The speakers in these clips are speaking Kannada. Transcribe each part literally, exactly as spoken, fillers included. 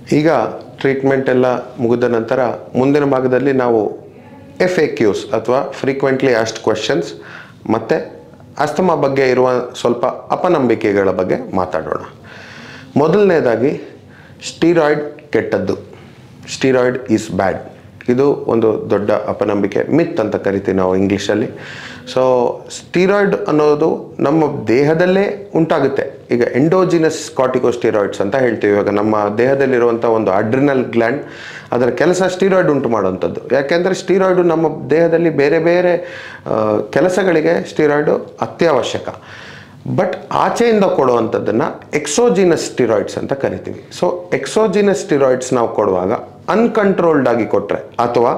ಈಗ ಟ್ರೀಟ್ಮೆಂಟ್ ಎಲ್ಲ ಮುಗಿದ ನಂತರ ಮುಂದಿನ ಭಾಗದಲ್ಲಿ ನಾವು ಎಫ್ ಎ ಕ್ಯೂಸ್ ಅಥವಾ ಫ್ರೀಕ್ವೆಂಟ್ಲಿ ಆಸ್ಕ್ಡ್ ಕ್ವೆಶ್ಚನ್ಸ್ ಮತ್ತು ಅಸ್ತಮಾ ಬಗ್ಗೆ ಇರುವ ಸ್ವಲ್ಪ ಅಪನಂಬಿಕೆಗಳ ಬಗ್ಗೆ ಮಾತಾಡೋಣ. ಮೊದಲನೇದಾಗಿ ಸ್ಟೀರಾಯ್ಡ್ ಕೆಟ್ಟದ್ದು, ಸ್ಟೀರಾಯ್ಡ್ ಈಸ್ ಬ್ಯಾಡ್. ಇದು ಒಂದು ದೊಡ್ಡ ಅಪನಂಬಿಕೆ, ಮಿತ್ ಅಂತ ಕರಿತೀವಿ ನಾವು ಇಂಗ್ಲೀಷಲ್ಲಿ. ಸೊ ಸ್ಟೀರಾಯ್ಡ್ ಅನ್ನೋದು ನಮ್ಮ ದೇಹದಲ್ಲೇ ಉಂಟಾಗುತ್ತೆ. ಈಗ ಎಂಡೋಜಿನಸ್ ಕಾರ್ಟಿಕೋಸ್ಟೀರಾಯ್ಡ್ಸ್ ಅಂತ ಹೇಳ್ತೀವಿ. ಇವಾಗ ನಮ್ಮ ದೇಹದಲ್ಲಿರುವಂಥ ಒಂದು ಅಡ್ರಿನಲ್ ಗ್ಲ್ಯಾಂಡ್, ಅದರ ಕೆಲಸ ಸ್ಟೀರಾಯ್ಡ್ ಉಂಟು ಮಾಡುವಂಥದ್ದು. ಯಾಕೆಂದರೆ ಸ್ಟೀರಾಯ್ಡು ನಮ್ಮ ದೇಹದಲ್ಲಿ ಬೇರೆ ಬೇರೆ ಕೆಲಸಗಳಿಗೆ ಸ್ಟೀರಾಯ್ಡು ಅತ್ಯವಶ್ಯಕ. ಬಟ್ ಆಚೆಯಿಂದ ಕೊಡುವಂಥದ್ದನ್ನು ಎಕ್ಸೋಜಿನಸ್ ಸ್ಟೀರಾಯ್ಡ್ಸ್ ಅಂತ ಕರಿತೀವಿ. ಸೊ ಎಕ್ಸೋಜಿನಸ್ ಸ್ಟೀರಾಯ್ಡ್ಸ್ ನಾವು ಕೊಡುವಾಗ ಅನ್ಕಂಟ್ರೋಲ್ಡ್ ಆಗಿ ಕೊಟ್ಟರೆ ಅಥವಾ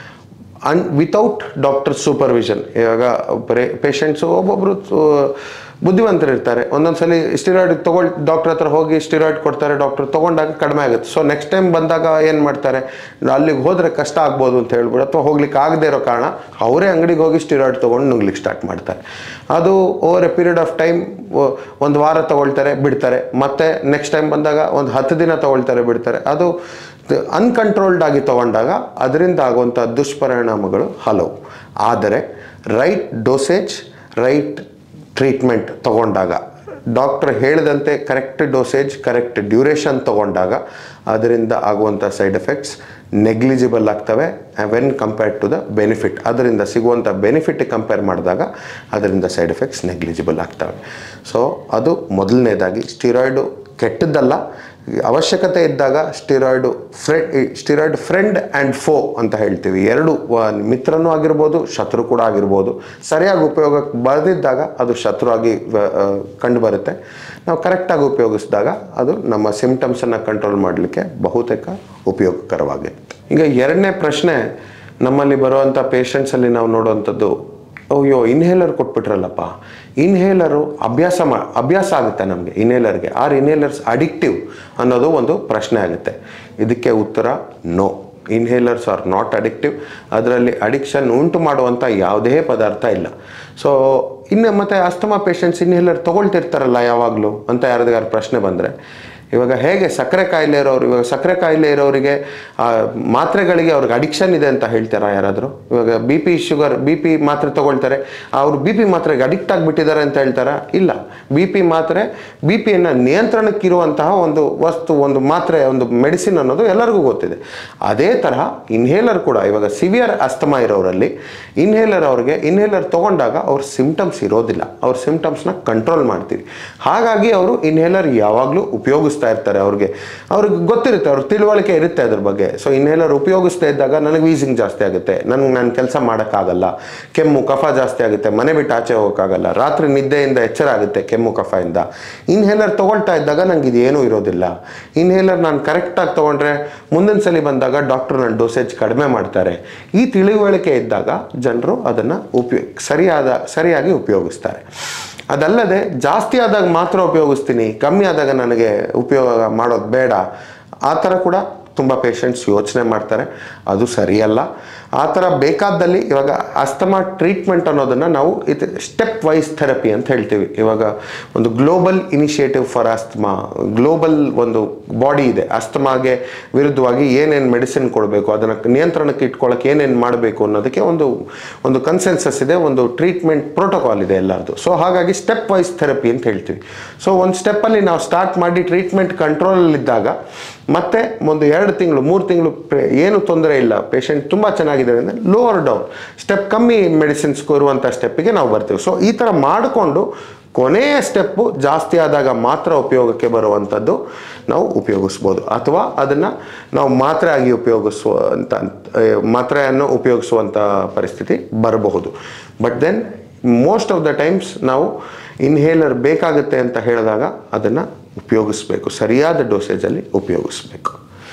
ಅನ್ ವಿತೌಟ್ ಡಾಕ್ಟರ್ ಸೂಪರ್ವಿಷನ್, ಇವಾಗ ಬರೀ ಪೇಷಂಟ್ಸು ಒಬ್ಬೊಬ್ಬರು ಬುದ್ಧಿವಂತರು ಇರ್ತಾರೆ, ಒಂದೊಂದು ಸಲ ಸ್ಟಿರಾಯ್ಡ್ ತೊಗೊಳ್ ಡಾಕ್ಟ್ರ್ ಹತ್ರ ಹೋಗಿ ಸ್ಟಿರಾಯ್ಡ್ ಕೊಡ್ತಾರೆ, ಡಾಕ್ಟ್ರ್ ತೊಗೊಂಡಾಗ ಕಡಿಮೆ ಆಗುತ್ತೆ. ಸೊ ನೆಕ್ಸ್ಟ್ ಟೈಮ್ ಬಂದಾಗ ಏನು ಮಾಡ್ತಾರೆ, ಅಲ್ಲಿಗೆ ಹೋದರೆ ಕಷ್ಟ ಆಗ್ಬೋದು ಅಂತ ಹೇಳ್ಬಿಟ್ಟು, ಅಥವಾ ಹೋಗ್ಲಿಕ್ಕೆ ಆಗದೆ ಇರೋ ಕಾರಣ ಅವರೇ ಅಂಗಡಿಗೆ ಹೋಗಿ ಸ್ಟಿರಾಯ್ಡ್ ತೊಗೊಂಡು ನುಂಗ್ಲಿಕ್ಕೆ ಸ್ಟಾರ್ಟ್ ಮಾಡ್ತಾರೆ. ಅದು over a period of time ಒಂದು ವಾರ ತೊಗೊಳ್ತಾರೆ, ಬಿಡ್ತಾರೆ. ಮತ್ತು ನೆಕ್ಸ್ಟ್ ಟೈಮ್ ಬಂದಾಗ ಒಂದು ಹತ್ತು ದಿನ ತೊಗೊಳ್ತಾರೆ, ಬಿಡ್ತಾರೆ. ಅದು ಅನ್ಕಂಟ್ರೋಲ್ಡ್ ಆಗಿ ತೊಗೊಂಡಾಗ ಅದರಿಂದ ಆಗುವಂಥ ದುಷ್ಪರಿಣಾಮಗಳು ಹಲವು. ಆದರೆ ರೈಟ್ ಡೋಸೇಜ್, ರೈಟ್ ಟ್ರೀಟ್ಮೆಂಟ್ ತೊಗೊಂಡಾಗ, ಡಾಕ್ಟ್ರ್ ಹೇಳಿದಂತೆ ಕರೆಕ್ಟ್ ಡೋಸೇಜ್, ಕರೆಕ್ಟ್ ಡ್ಯೂರೇಷನ್ ತೊಗೊಂಡಾಗ ಅದರಿಂದ ಆಗುವಂಥ ಸೈಡ್ ಎಫೆಕ್ಟ್ಸ್ ನೆಗ್ಲಿಜಿಬಲ್ ಆಗ್ತವೆ when compared to the benefit. ಅದರಿಂದ ಸಿಗುವಂಥ ಬೆನಿಫಿಟ್ ಕಂಪೇರ್ ಮಾಡಿದಾಗ ಅದರಿಂದ ಸೈಡ್ ಎಫೆಕ್ಟ್ಸ್ ನೆಗ್ಲಿಜಿಬಲ್ ಆಗ್ತವೆ. ಸೊ ಅದು ಮೊದಲನೇದಾಗಿ ಸ್ಟೀರಾಯ್ಡು ಕೆಟ್ಟದ್ದಲ್ಲ. ಅವಶ್ಯಕತೆ ಇದ್ದಾಗ steroid friend steroid friend and foe ಅಂತ ಹೇಳ್ತೀವಿ. ಎರಡು ಮಿತ್ರನೂ ಆಗಿರ್ಬೋದು, ಶತ್ರು ಕೂಡ ಆಗಿರ್ಬೋದು. ಸರಿಯಾಗಿ ಉಪಯೋಗಕ್ಕೆ ಬರೆದಿದ್ದಾಗ ಅದು ಶತ್ರು ಆಗಿ ಕಂಡು ಬರುತ್ತೆ. ನಾವು ಕರೆಕ್ಟಾಗಿ ಉಪಯೋಗಿಸಿದಾಗ ಅದು ನಮ್ಮ ಸಿಂಪ್ಟಮ್ಸನ್ನು ಕಂಟ್ರೋಲ್ ಮಾಡಲಿಕ್ಕೆ ಬಹುತೇಕ ಉಪಯೋಗಕರವಾಗಿರುತ್ತೆ. ಈಗ ಎರಡನೇ ಪ್ರಶ್ನೆ ನಮ್ಮಲ್ಲಿ ಬರುವಂಥ ಪೇಷಂಟ್ಸಲ್ಲಿ ನಾವು ನೋಡುವಂಥದ್ದು, ಅಯ್ಯೋ ಇನ್ಹೇಲರ್ ಕೊಟ್ಬಿಟ್ರಲ್ಲಪ್ಪ, ಇನ್ಹೇಲರು ಅಭ್ಯಾಸ ಮಾ ಅಭ್ಯಾಸ ಆಗುತ್ತೆ ನಮಗೆ ಇನ್ಹೇಲರ್ಗೆ, ಆರ್ ಇನ್ಹೇಲರ್ಸ್ ಅಡಿಕ್ಟಿವ್ ಅನ್ನೋದು ಒಂದು ಪ್ರಶ್ನೆ ಆಗುತ್ತೆ. ಇದಕ್ಕೆ ಉತ್ತರ no, inhalers are not addictive. ಅದರಲ್ಲಿ ಅಡಿಕ್ಷನ್ ಉಂಟು ಮಾಡುವಂಥ ಯಾವುದೇ ಪದಾರ್ಥ ಇಲ್ಲ. ಸೊ ಇನ್ನು ಮತ್ತು ಅಸ್ತಮಾ ಪೇಷಂಟ್ಸ್ ಇನ್ಹೇಲರ್ ತೊಗೊಳ್ತಿರ್ತಾರಲ್ಲ ಯಾವಾಗಲೂ ಅಂತ ಯಾರ್ದಾರು ಪ್ರಶ್ನೆ ಬಂದರೆ, ಇವಾಗ ಹೇಗೆ ಸಕ್ಕರೆ ಕಾಯಿಲೆ ಇರೋರು, ಇವಾಗ ಸಕ್ಕರೆ ಕಾಯಿಲೆ ಇರೋರಿಗೆ ಮಾತ್ರೆಗಳಿಗೆ ಅವ್ರಿಗೆ ಅಡಿಕ್ಷನ್ ಇದೆ ಅಂತ ಹೇಳ್ತಾರಾ ಯಾರಾದರೂ? ಇವಾಗ B P sugar B P ಮಾತ್ರೆ ತೊಗೊಳ್ತಾರೆ, ಅವರು ಬಿ ಪಿ ಮಾತ್ರೆಗೆ ಅಡಿಕ್ಟ್ ಆಗಿಬಿಟ್ಟಿದ್ದಾರೆ ಅಂತ ಹೇಳ್ತಾರಾ? ಇಲ್ಲ. ಬಿ ಪಿ ಮಾತ್ರೆ ಬಿ ಪಿಯನ್ನು ನಿಯಂತ್ರಣಕ್ಕಿರುವಂತಹ ಒಂದು ವಸ್ತು, ಒಂದು ಮಾತ್ರೆ, ಒಂದು ಮೆಡಿಸಿನ್ ಅನ್ನೋದು ಎಲ್ಲರಿಗೂ ಗೊತ್ತಿದೆ. ಅದೇ ತರಹ ಇನ್ಹೇಲರ್ ಕೂಡ, ಇವಾಗ ಸಿವಿಯರ್ ಅಸ್ತಮಾ ಇರೋರಲ್ಲಿ ಇನ್ಹೇಲರ್ ಅವ್ರಿಗೆ ಇನ್ಹೇಲರ್ ತೊಗೊಂಡಾಗ ಅವ್ರ ಸಿಂಪ್ಟಮ್ಸ್ ಇರೋದಿಲ್ಲ, ಅವ್ರ ಸಿಂಪ್ಟಮ್ಸ್ನ ಕಂಟ್ರೋಲ್ ಮಾಡ್ತೀವಿ. ಹಾಗಾಗಿ ಅವರು ಇನ್ಹೇಲರ್ ಯಾವಾಗಲೂ ಉಪಯೋಗಿಸ್ತಾರೆ ಇರ್ತಾರೆ. ಅವ್ರಿಗೆ ಅವ್ರಿಗೆ ಗೊತ್ತಿರುತ್ತೆ, ಅವ್ರ ತಿಳುವಳಿಕೆ ಇರುತ್ತೆ ಅದ್ರ ಬಗ್ಗೆ. ಸೊ ಇನ್ಹೇಲರ್ ಉಪಯೋಗಿಸ್ತಾ ಇದ್ದಾಗ ನನಗೆ ವೀಸಿಂಗ್ ಜಾಸ್ತಿ ಆಗುತ್ತೆ, ನನಗೆ ನಾನು ಕೆಲಸ ಮಾಡೋಕ್ಕಾಗಲ್ಲ, ಕೆಮ್ಮು ಕಫ ಜಾಸ್ತಿ ಆಗುತ್ತೆ, ಮನೆ ಬಿಟ್ಟು ಆಚೆ ಹೋಗೋಕ್ಕಾಗಲ್ಲ, ರಾತ್ರಿ ನಿದ್ದೆಯಿಂದ ಎಚ್ಚರ ಆಗುತ್ತೆ ಕೆಮ್ಮು ಕಫದಿಂದ. ಇನ್ಹೇಲರ್ ತೊಗೊಳ್ತಾ ಇದ್ದಾಗ ನನಗೆ ಇದು ಏನೂ ಇರೋದಿಲ್ಲ. ಇನ್ಹೇಲರ್ ನಾನು ಕರೆಕ್ಟಾಗಿ ತೊಗೊಂಡ್ರೆ ಮುಂದಿನ ಸಲ ಬಂದಾಗ ಡಾಕ್ಟ್ರು ನನ್ನ ಡೋಸೇಜ್ ಕಡಿಮೆ ಮಾಡ್ತಾರೆ. ಈ ತಿಳಿವಳಿಕೆ ಇದ್ದಾಗ ಜನರು ಅದನ್ನು ಉಪಯೋಗ ಸರಿಯಾದ ಸರಿಯಾಗಿ ಉಪಯೋಗಿಸ್ತಾರೆ. ಅದಲ್ಲದೆ ಜಾಸ್ತಿ ಆದಾಗ ಮಾತ್ರ ಉಪಯೋಗಿಸ್ತೀನಿ, ಕಮ್ಮಿ ಆದಾಗ ನನಗೆ ಉಪಯೋಗ ಮಾಡೋದು ಬೇಡ, ಆ ಥರ ಕೂಡ ತುಂಬ ಪೇಷಂಟ್ಸ್ ಯೋಚನೆ ಮಾಡ್ತಾರೆ. ಅದು ಸರಿಯಲ್ಲ. ಆ ಥರ ಬೇಕಾದಲ್ಲಿ ಇವಾಗ ಅಸ್ತಮಾ ಟ್ರೀಟ್ಮೆಂಟ್ ಅನ್ನೋದನ್ನು ನಾವು ಇದು ಸ್ಟೆಪ್ ವೈಸ್ ಥೆರಪಿ ಅಂತ ಹೇಳ್ತೀವಿ. ಇವಾಗ ಒಂದು global initiative for asthma, global ಒಂದು ಬಾಡಿ ಇದೆ. ಅಸ್ತಮಾಗೆ ವಿರುದ್ಧವಾಗಿ ಏನೇನು ಮೆಡಿಸಿನ್ ಕೊಡಬೇಕು, ಅದನ್ನು ನಿಯಂತ್ರಣಕ್ಕೆ ಇಟ್ಕೊಳ್ಳೋಕೆ ಏನೇನು ಮಾಡಬೇಕು ಅನ್ನೋದಕ್ಕೆ ಒಂದು ಒಂದು ಕನ್ಸೆನ್ಸಸ್ ಇದೆ, ಒಂದು ಟ್ರೀಟ್ಮೆಂಟ್ ಪ್ರೋಟೋಕಾಲ್ ಇದೆ ಎಲ್ಲರದು. ಸೊ ಹಾಗಾಗಿ ಸ್ಟೆಪ್ ವೈಸ್ ಥೆರಪಿ ಅಂತ ಹೇಳ್ತೀವಿ. ಸೊ ಒಂದು ಸ್ಟೆಪ್ಪಲ್ಲಿ ನಾವು ಸ್ಟಾರ್ಟ್ ಮಾಡಿ ಟ್ರೀಟ್ಮೆಂಟ್ ಕಂಟ್ರೋಲಲ್ಲಿದ್ದಾಗ ಮತ್ತೆ ಒಂದು ಎರಡು ತಿಂಗಳು ಮೂರು ತಿಂಗಳು ಏನು ತೊಂದರೆ ಇಲ್ಲ, ಪೇಷಂಟ್ ತುಂಬ ಚೆನ್ನಾಗಿದ್ದಾರೆ ಅಂದರೆ ಲೋವರ್ ಡೌನ್ ಸ್ಟೆಪ್, ಕಮ್ಮಿ ಮೆಡಿಸಿನ್ಸ್ ಇರುವಂಥ ಸ್ಟೆಪ್ಪಿಗೆ ನಾವು ಬರ್ತೀವಿ. ಸೊ ಈ ಥರ ಮಾಡಿಕೊಂಡು ಕೊನೆಯ ಸ್ಟೆಪ್ಪು ಜಾಸ್ತಿ ಆದಾಗ ಮಾತ್ರ ಉಪಯೋಗಕ್ಕೆ ಬರುವಂಥದ್ದು ನಾವು ಉಪಯೋಗಿಸ್ಬೋದು. ಅಥವಾ ಅದನ್ನು ನಾವು ಮಾತ್ರೆ ಆಗಿ ಉಪಯೋಗಿಸುವಂಥ ಮಾತ್ರೆಯನ್ನು ಉಪಯೋಗಿಸುವಂಥ ಪರಿಸ್ಥಿತಿ ಬರಬಹುದು. But then most of the times ನಾವು ಇನ್ಹೇಲರ್ ಬೇಕಾಗುತ್ತೆ ಅಂತ ಹೇಳಿದಾಗ ಅದನ್ನು ಉಪಯೋಗಿಸ್ಬೇಕು, ಸರಿಯಾದ ಡೋಸೇಜಲ್ಲಿ ಉಪಯೋಗಿಸ್ಬೇಕು.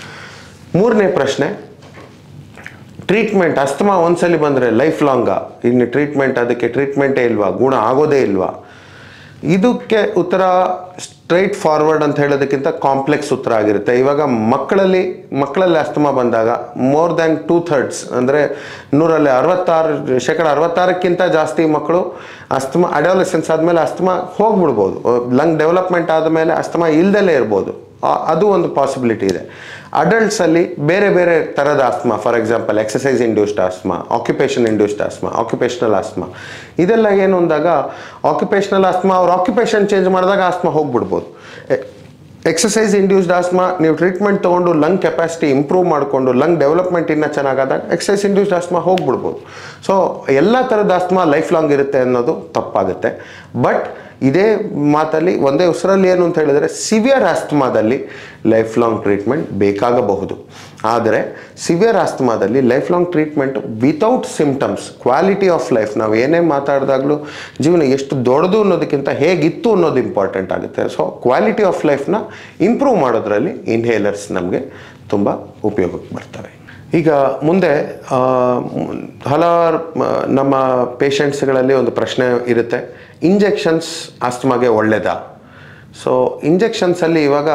ಮೂರನೇ ಪ್ರಶ್ನೆ, ಟ್ರೀಟ್ಮೆಂಟ್ ಅಸ್ತಮಾ ಒಂದ್ಸಲಿ ಬಂದರೆ ಲೈಫ್ ಲಾಂಗಾ, ಇನ್ನು ಟ್ರೀಟ್ಮೆಂಟ್ ಅದಕ್ಕೆ ಟ್ರೀಟ್ಮೆಂಟೇ ಇಲ್ವಾ, ಗುಣ ಆಗೋದೇ ಇಲ್ವಾ? ಇದಕ್ಕೆ ಉತ್ತರ ಸ್ಟ್ರೈಟ್ ಫಾರ್ವರ್ಡ್ ಅಂತ ಹೇಳೋದಕ್ಕಿಂತ ಕಾಂಪ್ಲೆಕ್ಸ್ ಉತ್ತರ ಆಗಿರುತ್ತೆ. ಇವಾಗ ಮಕ್ಕಳಲ್ಲಿ ಮಕ್ಕಳಲ್ಲಿ ಅಸ್ತಮಾ ಬಂದಾಗ ಮೋರ್ ದ್ಯಾನ್ ಟೂ ಥರ್ಡ್ಸ್ ಅಂದರೆ ನೂರಲ್ಲಿ ಅರವತ್ತಾರು ಶೇಕಡ ಅರವತ್ತಾರಕ್ಕಿಂತ ಜಾಸ್ತಿ ಮಕ್ಕಳು ಅಸ್ತಮಾ ಅಡಾಲಸೆನ್ಸ್ ಆದಮೇಲೆ ಅಸ್ತಮಾ ಹೋಗ್ಬಿಡ್ಬೋದು, ಲಂಗ್ ಡೆವಲಪ್ಮೆಂಟ್ ಆದಮೇಲೆ ಅಸ್ತಮಾ ಇಲ್ದಲೇ ಇರ್ಬೋದು. ಅದು ಒಂದು ಪಾಸಿಬಿಲಿಟಿ ಇದೆ. ಅಡಲ್ಟ್ಸಲ್ಲಿ ಬೇರೆ ಬೇರೆ ಥರದ asthma, for example exercise induced asthma, occupation induced asthma, occupational asthma, ಇದೆಲ್ಲ ಏನು ಅಂದಾಗ ಆಕ್ಯುಪೇಷನಲ್ ಆಸ್ಮಾ ಅವ್ರ ಆಕ್ಯುಪೇಷನ್ ಚೇಂಜ್ ಮಾಡಿದಾಗ ಆಸ್ಮಾ ಹೋಗ್ಬಿಡ್ಬೋದು. ಎಕ್ಸಸೈಸ್ ಇಂಡ್ಯೂಸ್ಡ್ ಆಸ್ಮಾ ನೀವು ಟ್ರೀಟ್ಮೆಂಟ್ ತೊಗೊಂಡು ಲಂಗ್ ಕೆಪಾಸಿಟಿ ಇಂಪ್ರೂವ್ ಮಾಡಿಕೊಂಡು ಲಂಗ್ ಡೆವಲಪ್ಮೆಂಟ್ ಇನ್ನೂ ಚೆನ್ನಾಗಾದಾಗ ಎಕ್ಸಸೈಸ್ ಇಂಡ್ಯೂಸ್ಡ್ ಆಸ್ಮಾ ಹೋಗ್ಬಿಡ್ಬೋದು. ಸೊ ಎಲ್ಲ ಥರದ ಆಸ್ಮಾ ಲೈಫ್ ಲಾಂಗ್ ಇರುತ್ತೆ ಅನ್ನೋದು ತಪ್ಪಾಗುತ್ತೆ. ಬಟ್ ಇದೇ ಮಾತಲ್ಲಿ ಒಂದೇ ಉಸಿರಲ್ಲಿ ಏನು ಅಂತ ಹೇಳಿದರೆ ಸಿವಿಯರ್ ಆಸ್ತಮಾದಲ್ಲಿ ಲೈಫ್ ಲಾಂಗ್ ಟ್ರೀಟ್ಮೆಂಟ್ ಬೇಕಾಗಬಹುದು. ಆದರೆ ಸಿವಿಯರ್ ಆಸ್ತಮಾದಲ್ಲಿ life long treatment without symptoms, quality of life, ನಾವು ಏನೇ ಮಾತಾಡಿದಾಗಲೂ ಜೀವನ ಎಷ್ಟು ದೊಡ್ಡದು ಅನ್ನೋದಕ್ಕಿಂತ ಹೇಗಿತ್ತು ಅನ್ನೋದು ಇಂಪಾರ್ಟೆಂಟ್ ಆಗುತ್ತೆ. ಸೊ ಕ್ವಾಲಿಟಿ ಆಫ್ ಲೈಫ್ನ ಇಂಪ್ರೂವ್ ಮಾಡೋದ್ರಲ್ಲಿ ಇನ್ಹೇಲರ್ಸ್ ನಮಗೆ ತುಂಬ ಉಪಯೋಗಕ್ಕೆ ಬರ್ತವೆ. ಈಗ ಮುಂದೆ ಹಲವಾರು ನಮ್ಮ ಪೇಷಂಟ್ಸ್ಗಳಲ್ಲಿ ಒಂದು ಪ್ರಶ್ನೆ ಇರುತ್ತೆ, ಇಂಜೆಕ್ಷನ್ಸ್ ಆಸ್ತಮಾಗೆ ಒಳ್ಳೆಯದಾ? ಸೊ ಇಂಜೆಕ್ಷನ್ಸಲ್ಲಿ ಇವಾಗ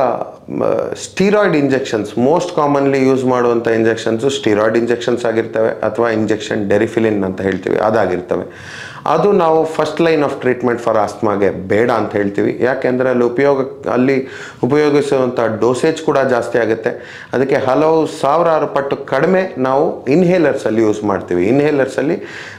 steroid injections most commonly use ಮಾಡುವಂಥ ಇಂಜೆಕ್ಷನ್ಸು ಸ್ಟೀರಾಯ್ಡ್ ಇಂಜೆಕ್ಷನ್ಸ್ ಆಗಿರ್ತವೆ ಅಥವಾ ಇಂಜೆಕ್ಷನ್ ಡೆರಿಫಿಲಿನ್ ಅಂತ ಹೇಳ್ತೀವಿ ಅದಾಗಿರ್ತವೆ. ಅದು ನಾವು first line of treatment for ಆಸ್ತಮಾಗೆ ಬೇಡ ಅಂತ ಹೇಳ್ತೀವಿ. ಯಾಕೆಂದರೆ ಅಲ್ಲಿ ಉಪಯೋಗ ಅಲ್ಲಿ ಉಪಯೋಗಿಸುವಂಥ ಡೋಸೇಜ್ ಕೂಡ ಜಾಸ್ತಿ ಆಗುತ್ತೆ. ಅದಕ್ಕೆ ಹಲವು ಸಾವಿರಾರು ಪಟ್ಟು ಕಡಿಮೆ ನಾವು ಇನ್ಹೇಲರ್ಸಲ್ಲಿ ಯೂಸ್ ಮಾಡ್ತೀವಿ. ಇನ್ಹೇಲರ್ಸಲ್ಲಿ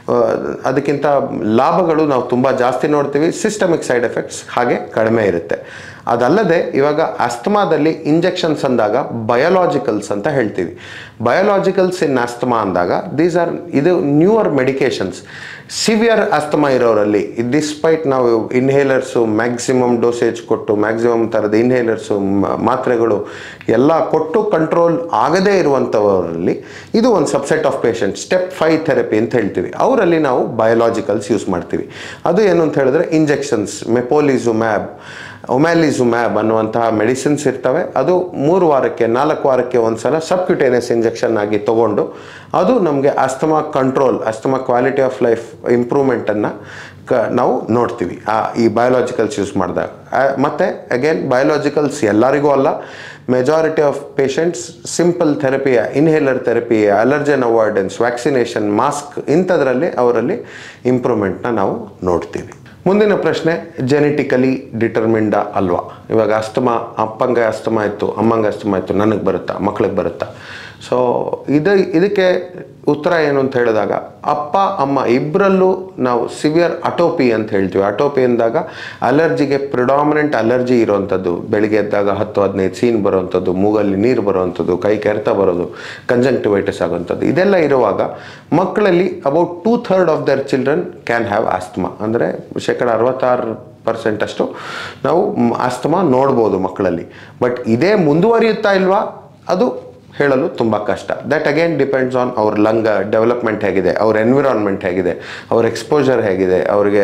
ಅದಕ್ಕಿಂತ ಲಾಭಗಳು ನಾವು ತುಂಬ ಜಾಸ್ತಿ ನೋಡ್ತೀವಿ, ಸಿಸ್ಟಮಿಕ್ ಸೈಡ್ ಎಫೆಕ್ಟ್ಸ್ ಹಾಗೆ ಕಡಿಮೆ ಇರುತ್ತೆ. ಅದಲ್ಲದೆ ಇವಾಗ ಆಸ್ತಮಾದಲ್ಲಿ ಇಂಜೆಕ್ಷನ್ಸ್ ಅಂದಾಗ ಬಯೋಲಾಜಿಕಲ್ಸ್ ಅಂತ ಹೇಳ್ತೀವಿ. ಬಯೋಲಾಜಿಕಲ್ಸ್ ಇನ್ ಆಸ್ತಮಾ ಅಂದಾಗ ದೀಸ್ ಆರ್ ಇದು ನ್ಯೂವರ್ ಮೆಡಿಕೇಶನ್ಸ್. ಸಿವಿಯರ್ ಆಸ್ತಮಾ ಇರೋರಲ್ಲಿ ಡಿಸ್ಪೈಟ್ ನಾವು ಇನ್ಹೇಲರ್ಸು ಮ್ಯಾಕ್ಸಿಮಮ್ ಡೋಸೇಜ್ ಕೊಟ್ಟು ಮ್ಯಾಕ್ಸಿಮಮ್ ಥರದ ಇನ್ಹೇಲರ್ಸು ಮಾತ್ರೆಗಳು ಎಲ್ಲ ಕೊಟ್ಟು ಕಂಟ್ರೋಲ್ ಆಗದೇ ಇರುವಂಥವರಲ್ಲಿ ಇದು ಒಂದು subset of patient step five therapy ಅಂತ ಹೇಳ್ತೀವಿ. ಅವರಲ್ಲಿ ನಾವು ಬಯೋಲಾಜಿಕಲ್ಸ್ ಯೂಸ್ ಮಾಡ್ತೀವಿ. ಅದು ಏನು ಅಂತ ಹೇಳಿದ್ರೆ ಇಂಜೆಕ್ಷನ್ಸ್, ಮೆಪೋಲಿಜುಮ್ಯಾಬ್, ಒಮ್ಯಾಲಿಜುಮ್ಯಾಬ್ ಅನ್ನುವಂತಹ ಮೆಡಿಸಿನ್ಸ್ ಇರ್ತವೆ. ಅದು ಮೂರು ವಾರಕ್ಕೆ ನಾಲ್ಕು ವಾರಕ್ಕೆ ಒಂದು ಸಲ ಸಬ್ಕ್ಯುಟೇನಿಯಸ್ ಇಂಜೆಕ್ಷನ್ ಆಗಿ ತೊಗೊಂಡು ಅದು ನಮಗೆ asthma control, asthma quality of life ಇಂಪ್ರೂವ್ಮೆಂಟನ್ನು ಕ ನಾವು ನೋಡ್ತೀವಿ ಆ ಈ ಬಯೋಲಾಜಿಕಲ್ಸ್ ಯೂಸ್ ಮಾಡಿದಾಗ. ಮತ್ತು ಅಗೇನ್ ಬಯೋಲಾಜಿಕಲ್ಸ್ ಎಲ್ಲರಿಗೂ ಅಲ್ಲ, majority of patients simple therapy, inhaler therapy, allergen avoidance, vaccination, mask ಇಂಥದ್ರಲ್ಲಿ ಅವರಲ್ಲಿ ಇಂಪ್ರೂವ್ಮೆಂಟ್ನ ನಾವು ನೋಡ್ತೀವಿ. ಮುಂದಿನ ಪ್ರಶ್ನೆ, ಜೆನೆಟಿಕಲಿ ಡಿಟರ್ಮಿಂಡ ಅಲ್ವಾ? ಇವಾಗ ಅಸ್ತಮಾ, ಅಪ್ಪಂಗೆ ಅಸ್ತಮಾ ಇತ್ತು, ಅಮ್ಮಂಗೆ ಅಸ್ತಮಾ ಇತ್ತು, ನನಗೆ ಬರುತ್ತಾ, ಮಕ್ಳಿಗೆ ಬರುತ್ತಾ? ಸೊ ಇದು ಇದಕ್ಕೆ ಉತ್ತರ ಏನು ಅಂತ ಹೇಳಿದಾಗ ಅಪ್ಪ ಅಮ್ಮ ಇಬ್ಬರಲ್ಲೂ ನಾವು ಸಿವಿಯರ್ ಅಟೋಪಿ ಅಂತ ಹೇಳ್ತೀವಿ. ಅಟೋಪಿ ಅಂದಾಗ ಅಲರ್ಜಿಗೆ ಪ್ರಿಡಾಮಿನೆಂಟ್ ಅಲರ್ಜಿ ಇರೋವಂಥದ್ದು, ಬೆಳಿಗ್ಗೆ ಎದ್ದಾಗ ಹತ್ತು ಹದಿನೈದು ಸೀನ್ ಬರೋವಂಥದ್ದು, ಮೂಗಲ್ಲಿ ನೀರು ಬರೋವಂಥದ್ದು, ಕೈ ಕೆರೆತ ಬರೋದು, ಕಂಜಂಕ್ಟಿವೈಟಿಸ್ ಆಗೋವಂಥದ್ದು, ಇದೆಲ್ಲ ಇರುವಾಗ ಮಕ್ಕಳಲ್ಲಿ about two third of their children can have asthma. ಅಂದರೆ ಶೇಕಡ ಅರವತ್ತಾರು ಪರ್ಸೆಂಟ್ ಅಷ್ಟು ನಾವು ಆಸ್ತಮಾ ನೋಡ್ಬೋದು ಮಕ್ಕಳಲ್ಲಿ. ಬಟ್ ಇದೇ ಮುಂದುವರಿಯುತ್ತಾ ಇಲ್ವಾ ಅದು ಹೇಳಲು ತುಂಬ ಕಷ್ಟ. ದಟ್ ಅಗೇನ್ ಡಿಪೆಂಡ್ಸ್ ಆನ್ ಅವ್ರ ಲಂಗ್ ಡೆವಲಪ್ಮೆಂಟ್ ಹೇಗಿದೆ, ಅವ್ರ ಎನ್ವಿರಾನ್ಮೆಂಟ್ ಹೇಗಿದೆ, ಅವ್ರ ಎಕ್ಸ್ಪೋಜರ್ ಹೇಗಿದೆ, ಅವರಿಗೆ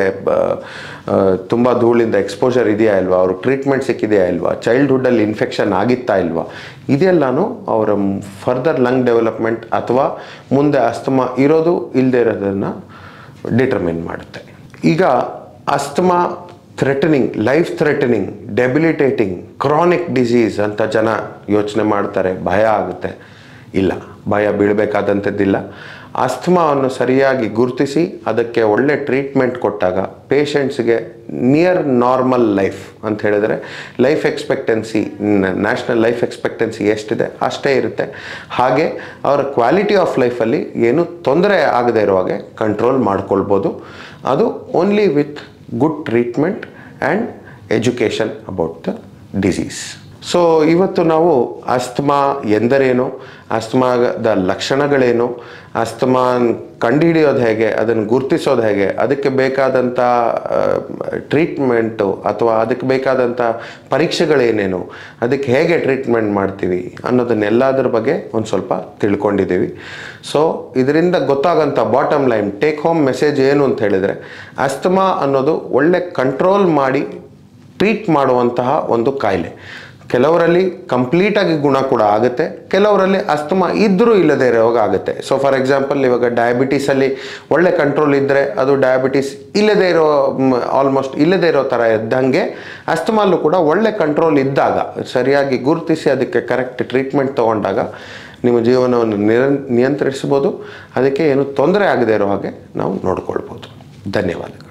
ತುಂಬ ಧೂಳಿಂದ ಎಕ್ಸ್ಪೋಜರ್ ಇದೆಯಾ ಇಲ್ವಾ, ಅವ್ರಿಗೆ ಟ್ರೀಟ್ಮೆಂಟ್ ಸಿಕ್ಕಿದೆಯಾ ಇಲ್ವಾ, ಚೈಲ್ಡ್ಹುಡ್ಡಲ್ಲಿ ಇನ್ಫೆಕ್ಷನ್ ಆಗಿತ್ತಾ ಇಲ್ವಾ, ಇದೆಲ್ಲನೂ ಅವರ ಫರ್ದರ್ ಲಂಗ್ ಡೆವಲಪ್ಮೆಂಟ್ ಅಥವಾ ಮುಂದೆ ಅಸ್ತಮಾ ಇರೋದು ಇಲ್ಲದೆ ಇರೋದನ್ನು ಡಿಟರ್ಮಿನ್ ಮಾಡುತ್ತೆ. ಈಗ asthma threatening, life threatening, debilitating, chronic disease ಅಂತ ಜನ ಯೋಚನೆ ಮಾಡ್ತಾರೆ, ಭಯ ಆಗುತ್ತೆ. ಇಲ್ಲ, ಭಯ ಬೀಳಬೇಕಾದಂಥದ್ದಿಲ್ಲ. ಅಸ್ತಮಾವನ್ನು ಸರಿಯಾಗಿ ಗುರುತಿಸಿ ಅದಕ್ಕೆ ಒಳ್ಳೆ ಟ್ರೀಟ್ಮೆಂಟ್ ಕೊಟ್ಟಾಗ ಪೇಷಂಟ್ಸ್ಗೆ ನಿಯರ್ ನಾರ್ಮಲ್ ಲೈಫ್ ಅಂತ ಹೇಳಿದರೆ life expectancy, national life expectancy ಎಷ್ಟಿದೆ ಅಷ್ಟೇ ಇರುತ್ತೆ. ಹಾಗೆ ಅವರ ಕ್ವಾಲಿಟಿ ಆಫ್ ಲೈಫಲ್ಲಿ ಏನು ತೊಂದರೆ ಆಗದೇ ಇರೋ ಹಾಗೆ ಕಂಟ್ರೋಲ್ ಮಾಡ್ಕೊಳ್ಬೋದು. ಅದು only with good treatment and education about the disease. So ಇವತ್ತು ನಾವು ಅಸ್ತಮಾ ಎಂದರೇನು, ಅಸ್ತಮಾದ ಲಕ್ಷಣಗಳೇನು, ಅಸ್ತಮಾ ಕಂಡುಹಿಡಿಯೋದು ಹೇಗೆ, ಅದನ್ನು ಗುರುತಿಸೋದು ಹೇಗೆ, ಅದಕ್ಕೆ ಬೇಕಾದಂಥ ಟ್ರೀಟ್ಮೆಂಟು ಅಥವಾ ಅದಕ್ಕೆ ಬೇಕಾದಂಥ ಪರೀಕ್ಷೆಗಳೇನೇನು, ಅದಕ್ಕೆ ಹೇಗೆ ಟ್ರೀಟ್ಮೆಂಟ್ ಮಾಡ್ತೀವಿ ಅನ್ನೋದನ್ನೆಲ್ಲದ್ರ ಬಗ್ಗೆ ಒಂದು ಸ್ವಲ್ಪ ತಿಳ್ಕೊಂಡಿದ್ದೀವಿ. ಸೊ ಇದರಿಂದ ಗೊತ್ತಾಗೋಂಥ bottom line take home message ಏನು ಅಂತ ಹೇಳಿದರೆ, ಅಸ್ತಮಾ ಅನ್ನೋದು ಒಳ್ಳೆ ಕಂಟ್ರೋಲ್ ಮಾಡಿ ಟ್ರೀಟ್ ಮಾಡುವಂತಹ ಒಂದು ಕಾಯಿಲೆ. ಕೆಲವರಲ್ಲಿ ಕಂಪ್ಲೀಟಾಗಿ ಗುಣ ಕೂಡ ಆಗುತ್ತೆ, ಕೆಲವರಲ್ಲಿ ಅಸ್ತಮಾ ಇದ್ದರೂ ಇಲ್ಲದೇ ಇರೋವಾಗ ಆಗುತ್ತೆ. ಸೊ ಫಾರ್ ಎಕ್ಸಾಂಪಲ್ ಇವಾಗ ಡಯಾಬಿಟೀಸಲ್ಲಿ ಒಳ್ಳೆ ಕಂಟ್ರೋಲ್ ಇದ್ದರೆ ಅದು ಡಯಾಬಿಟೀಸ್ ಇಲ್ಲದೇ ಇರೋ ಆಲ್ಮೋಸ್ಟ್ ಇಲ್ಲದೇ ಇರೋ ಥರ ಇದ್ದಂಗೆ ಅಸ್ತಮಾಲ್ಲೂ ಕೂಡ ಒಳ್ಳೆ ಕಂಟ್ರೋಲ್ ಇದ್ದಾಗ ಸರಿಯಾಗಿ ಗುರುತಿಸಿ ಅದಕ್ಕೆ ಕರೆಕ್ಟ್ ಟ್ರೀಟ್ಮೆಂಟ್ ತೊಗೊಂಡಾಗ ನಿಮ್ಮ ಜೀವನವನ್ನು ನಿರ ನಿಯಂತ್ರಿಸ್ಬೋದು. ಅದಕ್ಕೆ ಏನು ತೊಂದರೆ ಆಗದೇ ಇರೋ ಹಾಗೆ ನಾವು ನೋಡ್ಕೊಳ್ಬೋದು. ಧನ್ಯವಾದ.